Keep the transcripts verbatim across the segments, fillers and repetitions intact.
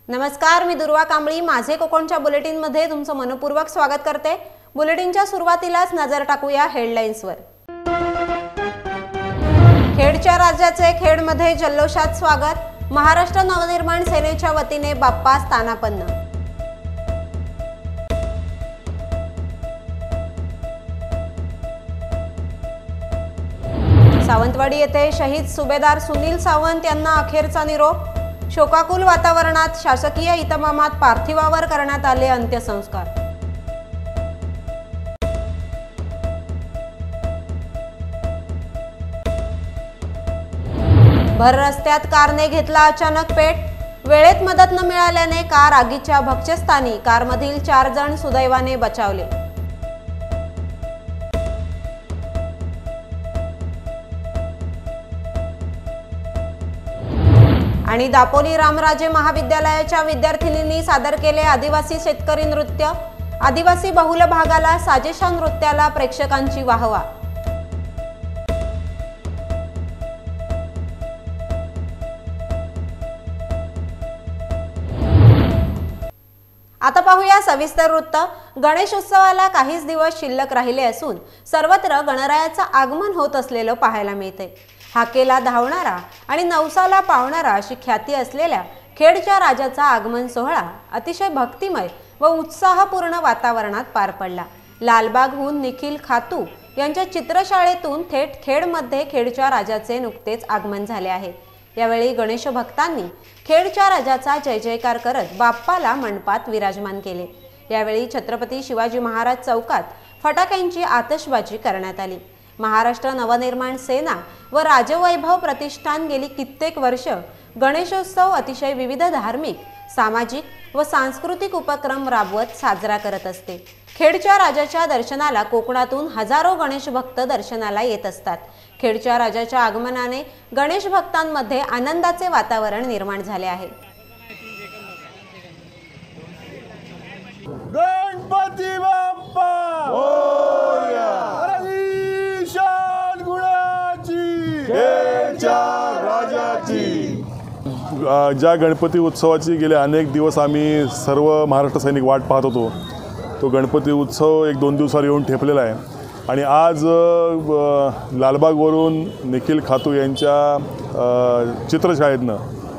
नमस्कार, मी दुर्वा कांबळी माझे कोकणच्या बुलेटिन मध्ये तुमचं मनपूर्वक स्वागत करते। बुलेटिनच्या सुरुवातीलाच नजर टाकूया हेडलाईन्सवर। खेडच्या राजाचे खेडमध्ये जल्लोषात स्वागत, महाराष्ट्र नवनिर्माण सेनेच्या वतीने बाप्पा स्थानापन्न। सावंतवाडी येथे शहीद सुभेदार सुनील सावंत यांना अखेरचा निरोप, शोकाकुल वातावरणात शासकीय इतमामात पार्थिवावर करण्यात आले अंत्यसंस्कार। भर रस्त्यात कारने घेतला अचानक पेट, वेळेत मदत न मिळाल्याने कार आगीच्या भक्ष्यस्थानी, कारमधील चार जण सुदैवाने बचावले। आणि दापोली रामराजे महाविद्यालयाच्या विद्यार्थिनींनी सादर केले आदिवासी शेतकरी नृत्य, आदिवासी बहुल भागाला साजेशा नृत्याला प्रेक्षकांची वाहवा। आता पाहूया सविस्तर वृत्त। गणेश उत्सवाला काहीच दिवस शिल्लक राहिले असून सर्वत्र गणरायाचं आगमन होत असलेलं पाहायला मिळते। हाकेला धावणारा आणि नवसाला पावणारा अशी ख्याती असलेल्या खेडच्या राजाचा आगमन सोहळा अतिशय भक्तिमय व उत्साहपूर्ण वातावरणात पार पडला। लालबागहून निखिल खातू यांच्या चित्रशाळेतून थेट खेडमध्ये खेडच्या राजाचे नुकतेच आगमन झाले आहे। यावेळी गणेश भक्तांनी खेडच्या राजाचा जय जयकार करत बाप्पाला मंडपात विराजमान केले। यावेळी छत्रपती शिवाजी महाराज चौकात फटाक्यांची आतषबाजी करण्यात आली। महाराष्ट्र नवनिर्माण सेना व राजवैभव प्रतिष्ठान गेली कित्येक वर्ष गणेशोत्सव अतिशय विविध धार्मिक, सामाजिक व सांस्कृतिक उपक्रम राबवत साजरा करत असते। खेडच्या राजाच्या दर्शनाला कोकणातून हजारो गणेश भक्त दर्शनाला येत असतात। खेडच्या राजाच्या आगमनाने गणेश भक्तांमध्ये आनंदाचे वातावरण निर्माण झाले आहे। गणपती बाप्पा मोरया, ईशान गुणाची, खेडच्या राजाची। ज्या गणपती उत्सवाची गेले अनेक दिवस आम्ही सर्व महाराष्ट्र सैनिक वाट पाहत होतो, तो गणपती उत्सव एक दोन दिवसावर येऊन ठेपलेला आहे। आणि आज लालबागवरून निखिल खातू यांच्या चित्रशाळेतनं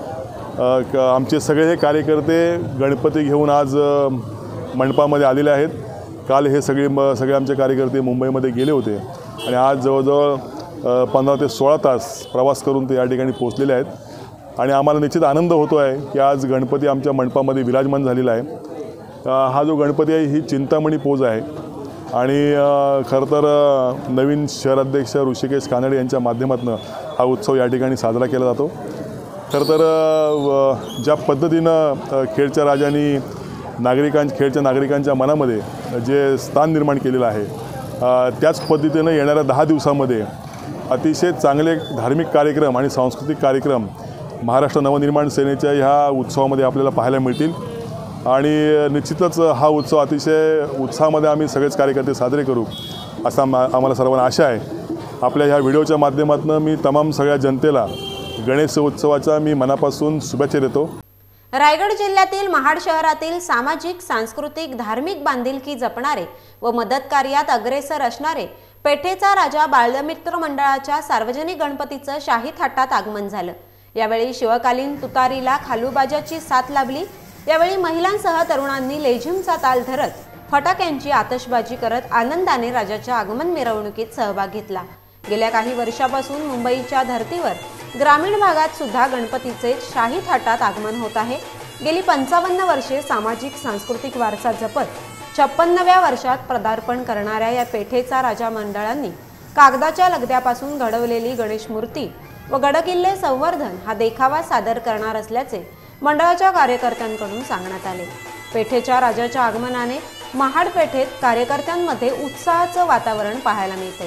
आमचे सगळे हे कार्यकर्ते गणपती घेऊन आज मंडपामध्ये आलेले आहेत। काल हे सगळे म सगळे आमचे कार्यकर्ते मुंबईमध्ये गेले होते आणि आज जवळजवळ पंधरा ते सोळा तास प्रवास करून ते या ठिकाणी पोचलेले आहेत। आणि आम्हाला निश्चित आनंद होतो आहे की आज गणपती आमच्या मंडपामध्ये विराजमान झालेला आहे। हा जो गणपती आहे ही चिंतामणी पोज आहे आणि खरं तर नवीन शहराध्यक्ष ऋषिकेश कानडे यांच्या माध्यमातून हा उत्सव या ठिकाणी साजरा केला जातो। खरं तर ज्या पद्धतीनं खेडच्या राजांनी नागरिकां खेडच्या नागरिकांच्या मनामध्ये जे स्थान निर्माण केलेलं आहे, त्याच पद्धतीनं येणाऱ्या दहा दिवसामध्ये अतिशय चांगले धार्मिक कार्यक्रम आणि सांस्कृतिक कार्यक्रम महाराष्ट्र नवनिर्माण सेनेच्या ह्या उत्सवामध्ये आपल्याला पाहायला मिळतील। आणि निश्चितच हा उत्सव अतिशय उत्साहामध्ये आम्ही सगळेच कार्यकर्ते साजरे करू असा आम्हाला सर्वांना आशा आहे। आपल्या ह्या व्हिडिओच्या माध्यमातून मी तमाम सगळ्या जनतेला गणेश उत्सवाच्या मी मनापासून शुभेच्छा देतो। रायगड जिल्ह्यातील महाड शहरातील सामाजिक, सांस्कृतिक, धार्मिक बांधिलकी जपणारे व मदत कार्यात अग्रेसर असणारे पेठेचा राजा बालमित्र मंडळाच्या सार्वजनिक गणपतीचं शाही थाटात आगमन झालं। यावेळी शिवकालीन तुतारीला खालूबाजाची साथ लाभली। यावेळी महिलांसह तरुणांनी लेझिमचा ताल धरत फटाक्यांची आतषबाजी करत आनंदाने राजाच्या आगमन मिरवणुकीत सहभाग घेतला। गेल्या काही वर्षापासून मुंबईच्या धर्तीवर ग्रामीण भागात सुद्धा गणपतीचे शाही थाटात आगमन होत आहे। गेली पंचावन्न वर्षे सामाजिक सांस्कृतिक वारसा जपत छप्पन्नव्या वर्षात पदार्पण करणाऱ्या या पेठेचा राजा मंडळांनी कागदाच्या लगद्यापासून घडवलेली गणेश मूर्ती व गडकिल्ले संवर्धन हा देखावा सादर करणार असल्याचे मंडळाच्या कार्यकर्त्यांकडून सांगण्यात आले। पेठेच्या राजाच्या आगमनाने महाड पेठेत कार्यकर्त्यांमध्ये उत्साहाचं वातावरण पाहायला मिळते।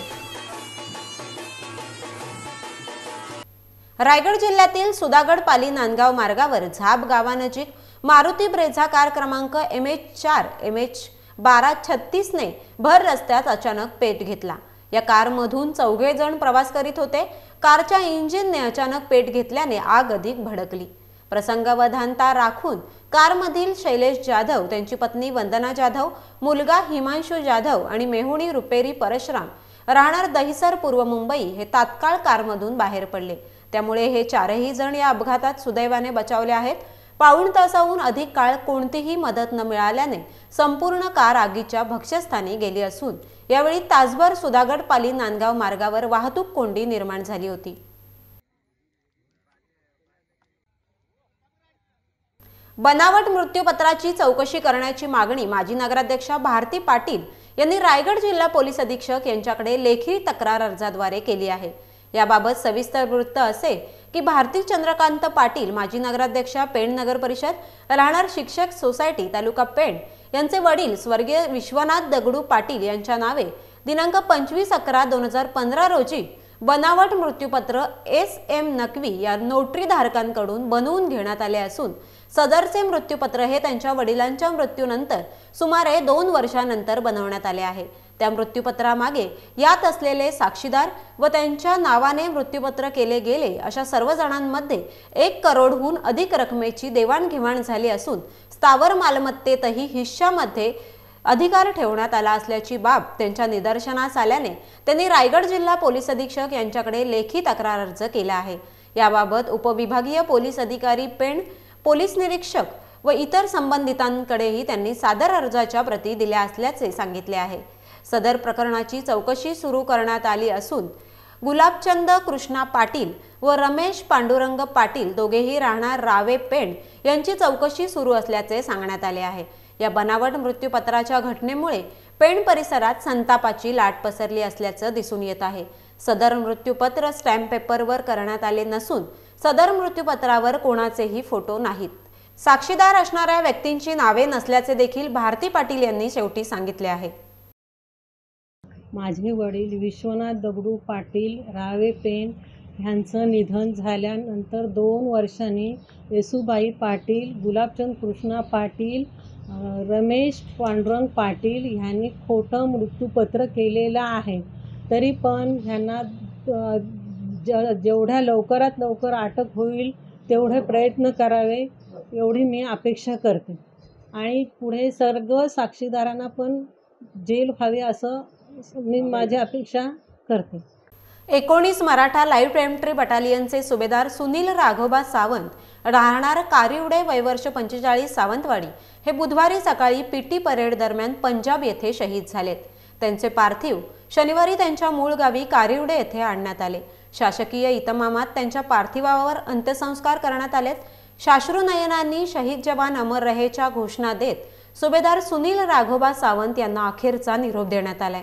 रायगड जिल्ह्यातील सुधागड पाली नांदगाव मार्गावर झाप गावानजीक मारुती ब्रेझा कार क्रमांक एम एच चार एम एच बारा छत्तीस ने भर रस्त्यात अचानक पेट घेतला। या कारमधून चौघे जण प्रवास करीत होते। कारच्या इंजिनने अचानक पेट घेतल्याने आग अधिक भडकली। प्रसंगावधानता राखून कारमधील शैलेश जाधव, त्यांची पत्नी वंदना जाधव, मुलगा हिमांशू जाधव आणि मेहुणी रुपेरी परशुराम राहणार दहिसर पूर्व मुंबई हे तात्काळ कारमधून बाहेर पडले। त्यामुळे हे चारही जण या अपघातात सुदैवाने बचावले आहेत। पाऊण तासाहून अधिक काळ कोणतीही मदत न मिळाल्याने संपूर्ण कार आगीच्या भक्ष्यस्थानी गेली असून यावेळी तासभर सुधागड पाली नांदगाव मार्गावर वाहतूक कोंडी निर्माण झाली होती। बनावट मृत्यूपत्राची चौकशी करण्याची मागणी माजी नगराध्यक्षा भारती पाटील यांनी रायगड जिल्हा पोलीस अधीक्षक यांच्याकडे लेखी तक्रार अर्जाद्वारे केली आहे। याबाबत सविस्तर वृत्त असे की भारती चंद्रकांत पाटील, माजी नगराध्यक्षा पेण नगर परिषद, राहणार शिक्षक सोसायटी तालुका पेण, यांचे वडील स्वर्गीय विश्वनाथ दगडू पाटील यांच्या नावे दिनांक पंचवीस अकरा दोन हजार पंधरा रोजी बनावट मृत्यूपत्र एस एम नकवी या नोटरी धारकांकडून बनवून घेण्यात आले असून सदरचे मृत्यूपत्र हे त्यांच्या वडिलांच्या मृत्यूनंतर सुमारे दोन वर्षांनंतर बनवण्यात आले आहे। त्या मृत्यूपत्रामागे यात असलेले साक्षीदार व त्यांच्या नावाने मृत्यूपत्र केले गेले अशा सर्व जणांमध्ये एक करोडहून अधिक रकमेची देवाणघेवाण झाली असून स्थावर मालमत्तेतही हिश्श्यामध्ये अधिकार ठेवण्यात आला असल्याची बाब त्यांच्या निदर्शनास आल्याने त्यांनी रायगड जिल्हा पोलीस अधीक्षक यांच्याकडे लेखी तक्रार अर्ज केला आहे। याबाबत उपविभागीय पोलीस अधिकारी पेण, पोलीस निरीक्षक व इतर संबंधितांकडेही त्यांनी सादर अर्जाच्या प्रती दिल्या असल्याचे सांगितले आहे। सदर प्रकरणाची चौकशी सुरू करण्यात आली असून गुलाबचंद कृष्णा पाटील व रमेश पांडुरंग पाटील दोघेही राहणार रावे पेण यांची चौकशी सुरू असल्याचे सांगण्यात आले आहे। या बनावट मृत्यूपत्राच्या घटनेमुळे पेण परिसरात संतापाची लाट पसरली असल्याचं दिसून येत आहे। सदर मृत्यूपत्र स्टॅम्प पेपरवर करण्यात आले नसून सदर मृत्यूपत्रावर कोणाचेही फोटो नाहीत। साक्षीदार असणाऱ्या व्यक्तींची नावे नसल्याचे देखील भारती पाटील यांनी शेवटी सांगितले आहे। माझे वडील विश्वनाथ दगडू पाटील रावे पेण यांचं निधन झाल्यानंतर दोन वर्षांनी येसुबाई पाटील, गुलाबचंद कृष्णा पाटील, रमेश पांडुरंग पाटील यांनी खोटं मृत्यूपत्र केलेलं आहे। तरी पण ह्यांना जेवढ्या लवकरात लवकर अटक होईल तेवढे प्रयत्न करावे एवढी मी अपेक्षा करते आणि पुढे सर्व साक्षीदारांना पण जेल व्हावी असं मी माझी अपेक्षा करते। एकोणीस मराठा लाईव्ह इन्फंट्री बटालियनचे सुभेदार सुनील राघोबा सावंत राहणार कारिवडे वयवर्ष पंचेचाळीस सावंतवाडी हे बुधवारी सकाळी पीटी परेड दरम्यान पंजाब येथे शहीद झालेत। त्यांचे पार्थिव शनिवारी त्यांच्या मूळ गावी कारिवडे येथे आणण्यात आले। शासकीय इतमामात त्यांच्या पार्थिवावर अंत्यसंस्कार करण्यात आलेत। शाश्रुनयनांनी शहीद जवान अमर रहेच्या घोषणा देत सुभेदार सुनील राघोबा सावंत यांना अखेरचा निरोप देण्यात आलाय।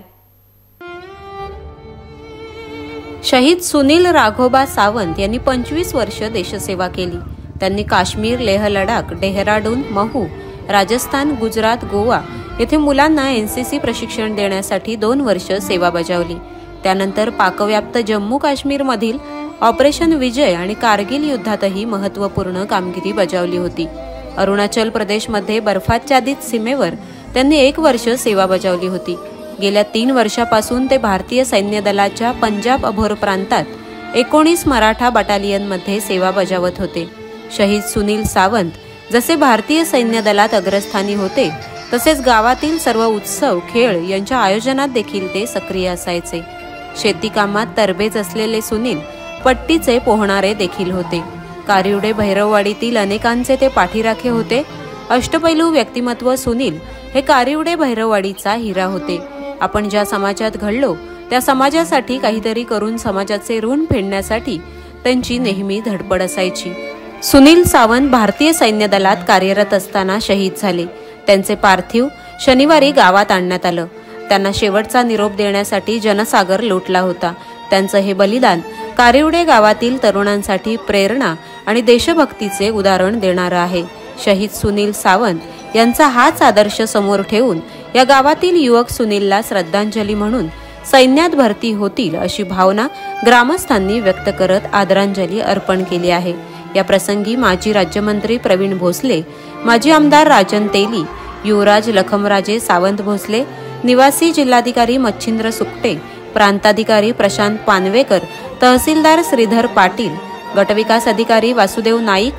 शहीद सुनील राघोबा सावंत यांनी पंचवीस वर्ष देशसेवा केली। त्यांनी काश्मीर, लेह लडाख, डेहराडून, महू, राजस्थान, गुजरात, गोवा येथे मुलांना एनसीसी प्रशिक्षण देण्यासाठी दोन वर्ष सेवा बजावली। त्यानंतर पाकव्याप्त जम्मू काश्मीर मधील ऑपरेशन विजय आणि कारगिल युद्धातही महत्त्वपूर्ण कामगिरी बजावली होती। अरुणाचल प्रदेशमध्ये बर्फाच्छादित सीमेवर त्यांनी एक वर्ष सेवा बजावली होती। गेल्या तीन वर्षापासून ते भारतीय सैन्य दलाच्या पंजाब अभोर प्रांतात एकोणीस मराठा बटालियनमध्ये सेवा बजावत होते। शहीद सुनील सावंत जसे भारतीय सैन्य दलात अग्रस्थानी होते तसेच गावातील सर्व उत्सव, खेळ यांच्या आयोजनात देखील ते सक्रिय असायचे। शेती कामात तरबेज असलेले सुनील पट्टीचे पोहणारे देखील होते। कारिवडे भैरववाडीतील अनेकांचे ते पाठीराखे होते। अष्टपैलू व्यक्तिमत्व सुनील हे कारिवडे भैरववाडीचा हिरा होते। आपण ज्या समाजात घडलो त्या समाजासाठी काहीतरी करून समाजाचे ऋण फेडण्यासाठी त्यांची नेहमी धडपड असायची। सुनील सावंत भारतीय सैन्य दलात कार्यरत असताना शहीद झाले। त्यांचे पार्थिव शनिवारी गावात आणण्यात आलं। त्यांना शेवटचा निरोप देण्यासाठी जनसागर लोटला होता। त्यांचं हे बलिदान कारिवडे गावातील तरुणांसाठी प्रेरणा आणि देशभक्तीचे उदाहरण देणारं आहे। शहीद सुनील सावंत यांचा हाच आदर्श समोर ठेवून या गावातील युवक सुनीलला श्रद्धांजली म्हणून सैन्यात भरती होतील अशी भावना ग्रामस्थांनी व्यक्त करत आदरांजली अर्पण केली आहे। या प्रसंगी माजी राज्यमंत्री प्रवीण भोसले, माजी आमदार राजन तेली, युवराज लखमराजे सावंत भोसले, निवासी जिल्हाधिकारी मच्छिंद्र सुकटे, प्रांताधिकारी प्रशांत पानवेकर, तहसीलदार श्रीधर पाटील, गटविकास अधिकारी वासुदेव नाईक,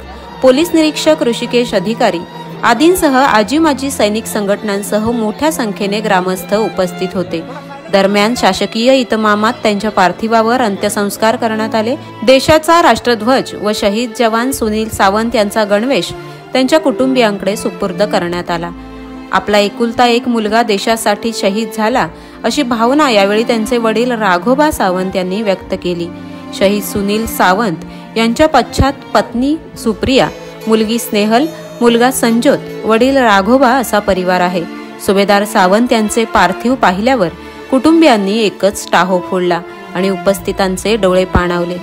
पोलीस निरीक्षक ऋषिकेश अधिकारी आदींसह आजी माजी सैनिक संघटनांसह मोठ्या संख्येने ग्रामस्थ उपस्थित होते। दरम्यान शासकीय इतमामात त्यांच्या पार्थिवावर अंत्यसंस्कार करण्यात आले। देशाचा राष्ट्रध्वज व शहीद जवान सुनील सावंत यांचा गणवेश त्यांच्या कुटुंबियांकडे सुपूर्द करण्यात आला। आपला एकुलता एक मुलगा देशासाठी शहीद झाला अशी भावना यावेळी त्यांचे वडील राघोबा सावंत यांनी व्यक्त केली। शहीद सुनील सावंत यांच्या पश्चात पत्नी सुप्रिया, मुलगी स्नेहल, मुलगा संजोत, वडील राघोबा असा परिवार आहे। सुभेदार सावंत यांचे पार्थिव पाहिल्यावर कुटुंबियांनी एकच टाहो फोडला आणि उपस्थितांचे डोळे पाणावले।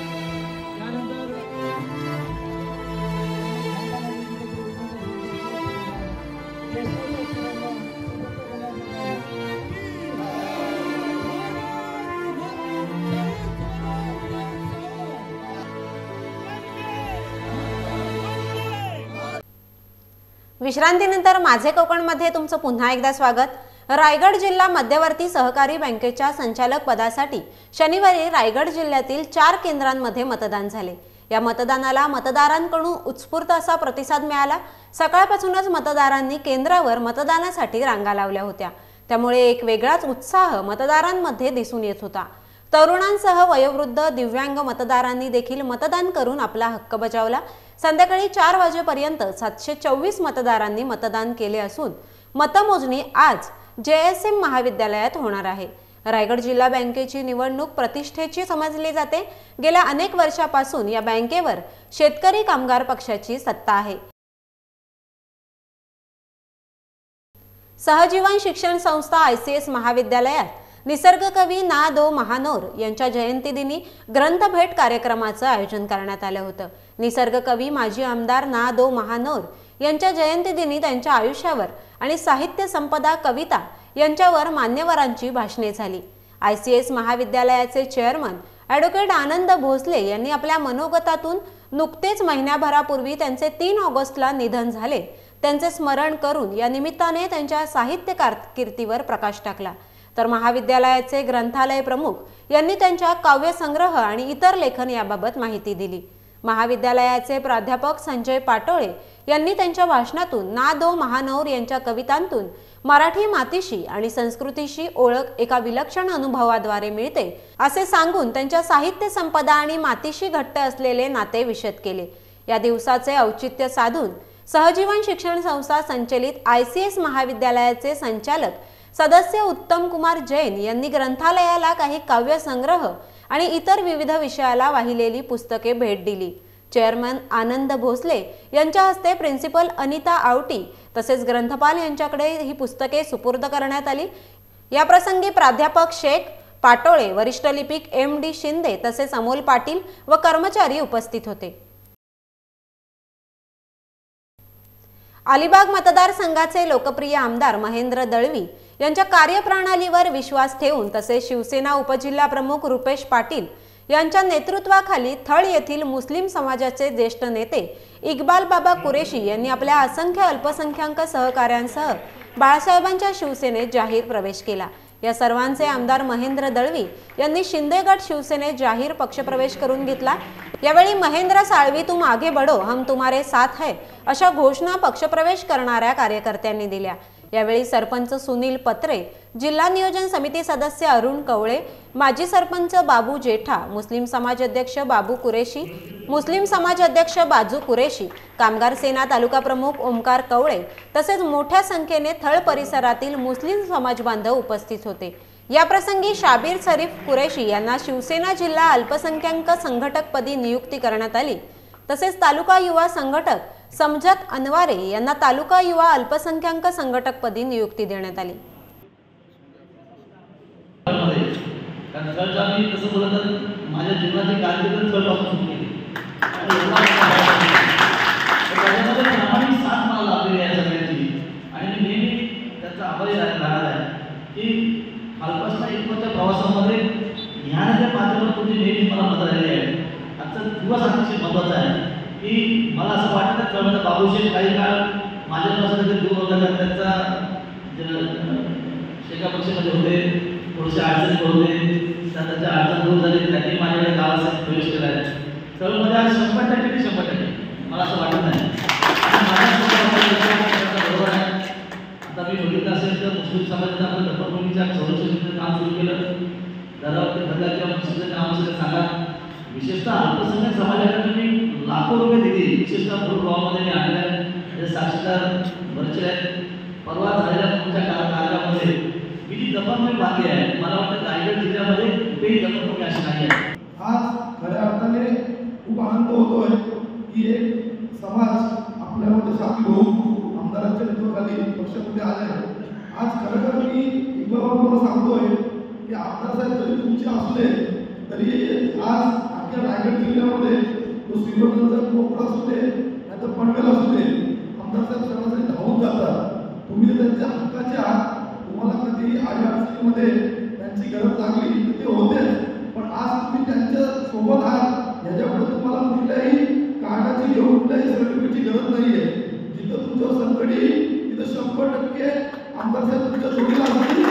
विश्रांतीनंतर माझे कोकणमध्ये तुमचं पुन्हा एकदा स्वागत। रायगड जिल्हा मध्यवर्ती सहकारी बँकेच्या संचालक पदासाठी शनिवारी रायगड जिल्ह्यातील चार केंद्रांमध्ये मतदान झाले। या मतदानाला मतदारांकडून उत्स्फूर्त असा प्रतिसाद मिळाला। सकाळपासूनच मतदारांनी केंद्रावर मतदानासाठी रांगा लावल्या होत्या, त्यामुळे एक वेगळाच उत्साह मतदारांमध्ये दिसून येत होता। तरुणांसह वयोवृद्ध, दिव्यांग मतदारांनी देखील मतदान करून आपला हक्क बजावला। संध्याकाळी चार वाजेपर्यंत सातशे चोवीस मतदारांनी मतदान केले असून मतमोजणी आज जे एस एम महाविद्यालयात होणार आहे। रायगड जिल्हा बँकेची निवडणूक प्रतिष्ठेची समजली जाते। गेल्या अनेक वर्षापासून या बँकेवर शेतकरी कामगार पक्षाची सत्ता आहे। सहजीवन शिक्षण संस्था आय सी एस महाविद्यालयात निसर्ग कवी ना दो महानोर यांच्या जयंतीदिनी ग्रंथभेट कार्यक्रमाचं आयोजन करण्यात आलं होतं। निसर्ग कवी माजी आमदार ना दो महानोर यांच्या जयंतीदिनी त्यांच्या आयुष्यावर आणि साहित्य संपदा, कविता यांच्यावर मान्यवरांची भाषणे झाली। आय सी एस महाविद्यालयाचे चेअरमन ॲडव्होकेट आनंद भोसले यांनी आपल्या मनोगतातून नुकतेच महिन्याभरापूर्वी त्यांचे तीन ऑगस्टला निधन झाले त्यांचे स्मरण करून या निमित्ताने त्यांच्या साहित्य कारकिर्दीवर प्रकाश टाकला। तर महाविद्यालयाचे ग्रंथालय प्रमुख यांनी त्यांच्या काव्यसंग्रह आणि इतर लेखन याबाबत माहिती दिली। महाविद्यालयाचे प्राध्यापक संजय पाटोळे यांनी त्यांच्या भाषणातून ना दो महानोर यांच्या कवितांतून मराठी मातीशी आणि संस्कृतीशी ओळख एका विलक्षण अनुभवाद्वारे मिळते असे सांगून त्यांच्या साहित्य संपदा आणि मातीशी घट्ट असलेले नाते विशद केले। या दिवसाचे औचित्य साधून सहजीवन शिक्षण संस्था संचलित आय सी एस महाविद्यालयाचे संचालक सदस्य उत्तम कुमार जैन यांनी ग्रंथालयाला काही काव्य संग्रह आणि इतर विविध विषयाला वाहिलेली पुस्तके भेट दिली। चेअरमन आनंद भोसले यांच्या हस्ते प्रिन्सिपल अनिता आवटी तसेच ग्रंथपाल यांच्याकडे ही पुस्तके सुपूर्द करण्यात आली। या प्रसंगी प्राध्यापक शेख पाटोळे, वरिष्ठ लिपिक एम डी शिंदे तसेच अमोल पाटील व कर्मचारी उपस्थित होते। अलिबाग मतदारसंघाचे लोकप्रिय आमदार महेंद्र दळवी यांच्या कार्यप्रणालीवर विश्वास ठेवून तसेच शिवसेना उपजिल्हा प्रमुख रुपेश पाटील यांच्या नेतृत्वाखाली थळ येथील मुस्लिम समाजाचे ज्येष्ठ नेते इक्बाल बाबा कुरेशी यांनी आपल्या असंख्य अल्पसंख्याक सहकाऱ्यांसह बाळासाहेबांच्या शिवसेनेत जाहीर प्रवेश केला। या सर्वांचे आमदार महेंद्र दळवी यांनी शिंदे गट शिवसेनेत जाहीर पक्षप्रवेश करून घेतला। यावेळी महेंद्र साळवी तुम आगे बढ़ो, हम तुम्हारे साथ है अशा घोषणा पक्षप्रवेश करणाऱ्या कार्यकर्त्यांनी दिल्या। यावेळी सरपंच सुनील पत्रे, जिल्हा नियोजन समिती सदस्य अरुण कवळे, माजी सरपंच बाबू जेठा, मुस्लिम समाज अध्यक्ष बाबू कुरेशी, मुस्लिम समाज अध्यक्ष बाजू कुरेशी, कामगार सेना तालुका प्रमुख ओमकार कवळे तसेच मोठ्या संख्येने थळ परिसरातील मुस्लिम समाज बांधव उपस्थित होते। या प्रसंगी शाबीर शरीफ कुरेशी यांना शिवसेना जिल्हा अल्पसंख्याक संघटक पदी नियुक्ती करण्यात आली। तसेच तालुका युवा संघटक समजत अनवारे यांना तालुका युवा अल्पसंख्याक संघटक पदी नियुक्ती देण्यात आली। माझ्या जीवनाची कारकीर्द थळपासून केली आणि साथ मला लाभलेली आहे सगळ्यांची आणि मी नेहमी त्याचा आभारी राहणार आहे की अल्पसंख्याक इतक्या प्रवासामध्ये ह्या ज्या माध्यमातून तुमची नेहमी मला मदत झालेली आहे। आजचा दिवस अतिशय महत्त्वाचा आहे की मला असं वाटतं की बाबूशेठ काही काळ माझ्यापासून ते दूर होता, त्यांचा शेका पक्षामध्ये होते, थोडेसे अडचणी होते, त्याच्या अडचण दूर झाली, त्यांनी माझ्याकडे गावासाठी प्रवेश केला आहे। तळमध्ये आज शंभर टक्के शंभर टक्के मला असं वाटत नाही. बरोबर आहे. आता मी बघितलं असेल तर मुस्लिम समाजात आपण दत्तभूमीच्या संरक्षणाचं काम सुरू केलं. दरावरती बदला किंवा मस्जिदचं काम असेल सांगा. विशेषतः अल्पसंख्याक समाजाला तुम्ही लाखो रुपये दिले. विशेषतः फुल गावामध्ये मी आणल्या त्याचे साक्षीदार बरेचसे आहेत. परवा झालेल्या तुमच्या कार्यक्रमामध्ये मी जी दफनभूमी बांधली आहे, मला वाटतं रायगड जिल्ह्यामध्ये कुठेही दफनभूमी अशी नाही आहे. आज खऱ्या अर्थाने खूप आनंद होतोय की एक समाज आपल्यामध्ये सामील होऊन आमदारांच्या नेतृत्वाखाली पक्षामध्ये आले. आज खरं तर मी एक बाबा तुम्हाला सांगतोय की आमदार साहेब जरी तुमचे असले तरी आज आपल्या रायगड जिल्ह्यामध्ये तो श्रीवर्धनचा कोपरा असू दे नाही तर पनवेल असू दे, आमदार साहेब सर्वांसाठी धावून जातात. तुम्ही त्यांच्या हक्काचे आहात. तुम्हाला कधी अडचणीमध्ये त्यांची गरज लागली तर ते होते, पण आज तुम्ही त्यांच्या सोबत आहात याच्यामुळे तुम्हाला कुठल्याही कागदाची घेऊन कुठल्याही सर्टिफिकेटची गरज नाही आहे. जिथं तुमचं संकट येईल तिथं शंभर टक्के आमदार साहेब तुमच्या जोडीला असतील.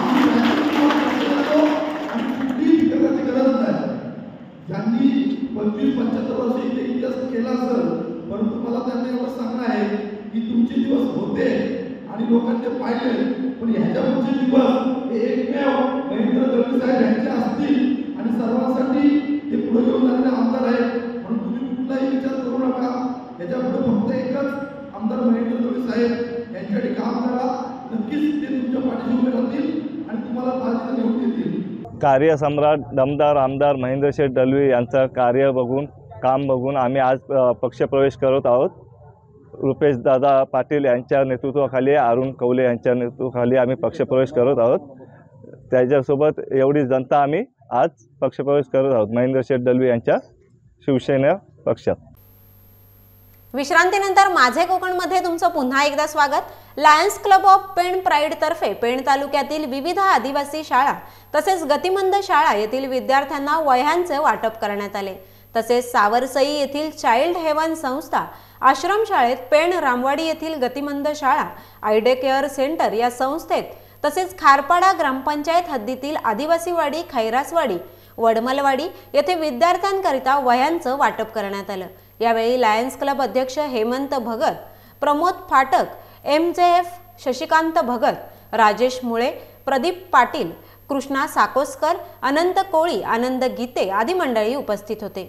आणि कुठलीही फिकराची गरज नाही. ज्यांनी पंचवीस पंच्याहत्तर वर्ष इथे इतिहास केला असेल, परंतु मला त्यांना एवढं सांगणं आहे की तुमचे दिवस होते आणि लोकांनी पाहिले, पण ह्याच्या पुढचे दिवस हे एकमेव महेंद्र दळवी साहेब यांचे असतील आणि सर्वांसाठी ते पुढे घेऊन जाणारे आमदार आहेत. म्हणून तुम्ही कुठलाही विचार करू नका. याच्या पुढे फक्त एकच आमदार महेंद्र दळवी साहेब यांच्यासाठी काम करा. नक्कीच ते तुमच्या पाठीशी उभे राहतील आणि तुम्हाला पाठीला घेऊन देतील. कार्यसम्राट दमदार आमदार महेंद्र शेठ दळवी यांचं कार्य बघून काम बघून आम्ही आज पक्षप्रवेश करत आहोत. रुपेश दादा पाटील यांच्या नेतृत्वाखाली, अरुण कौले यांच्या नेतृत्वाखाली आम्ही पक्षप्रवेश करत आहोत. त्याच्यासोबत एवढी जनता आम्ही आज पक्षप्रवेश करत आहोत महेंद्र शेठ दळवी यांच्या शिवसेना पक्षात. विश्रांतीनंतर माझे कोकणमध्ये तुमचं पुन्हा एकदा स्वागत. Lions Club of Pen pride तर्फे पेण तालुक्यातील विविध आदिवासी शाळा तसेच गतिमंद शाळा येथील विद्यार्थ्यांना वह्यांचे वाटप करण्यात आले. तसेच सावरसई येथील चाइल्ड हेवन संस्था आश्रमशाळेत, पेण रामवाडी येथील गतिमंद शाळा, आयडे केअर सेंटर या संस्थेत, तसेच खारपाडा ग्रामपंचायत हद्दीतील आदिवासीवाडी, खैरासवाडी, वडमलवाडी येथे विद्यार्थ्यांकरिता वह्यांचं वाटप करण्यात आलं. यावेळी लायन्स क्लब अध्यक्ष Hemant Bhagat, Pramod Phatak, M J F Shashikant Bhagat, Rajesh Mule, Pradeep Patil, Krishna साकोस्कर, अनंत कोळी, आनंद गीते आदी मंडळी उपस्थित होते.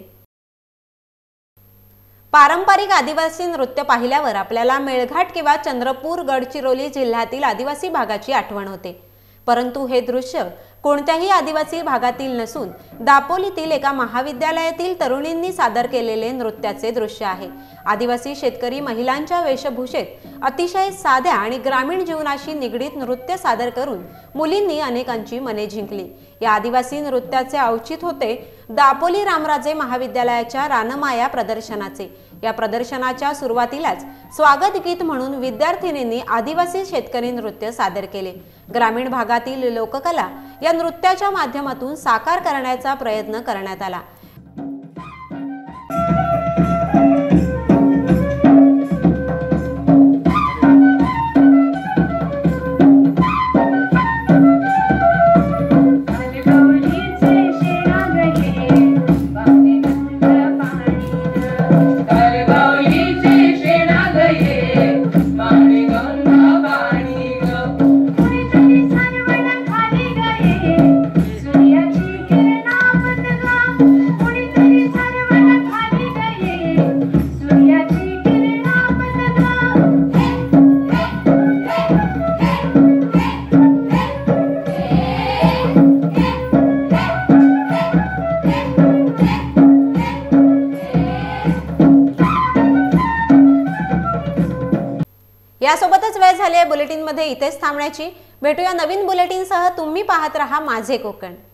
पारंपरिक आदिवासी नृत्य पाहिल्यावर आपल्याला मेळघाट किंवा चंद्रपूर गडचिरोली जिल्ह्यातील आदिवासी भागाची आठवण होते. परंतु हे दृश्य कोणत्याही आदिवासी भागातील नसून दापोलीतील एका महाविद्यालयातील तरुणींनी सादर केलेले नृत्याचे दृश्य आहे. आदिवासी शेतकरी महिलांच्या वेशभूषेत अतिशय साध्या आणि ग्रामीण जीवनाशी निगडीत नृत्य सादर करून मुलींनी अनेकांची मने जिंकली. या आदिवासी नृत्याचे औचित्य होते दापोली रामराजे महाविद्यालयाच्या रानमाया प्रदर्शनाचे. या प्रदर्शनाच्या सुरुवातीलाच स्वागत गीत म्हणून विद्यार्थिनींनी आदिवासी शेतकरी नृत्य सादर केले. ग्रामीण भागातील लोककला या नृत्याच्या माध्यमातून साकार करण्याचा प्रयत्न करण्यात आला. यासोबतच वेळ झाली आहे बुलेटिनमध्ये इथेच थांबण्याची. भेटूया नवीन बुलेटिनसह. तुम्ही पाहत रहा माझे कोकण.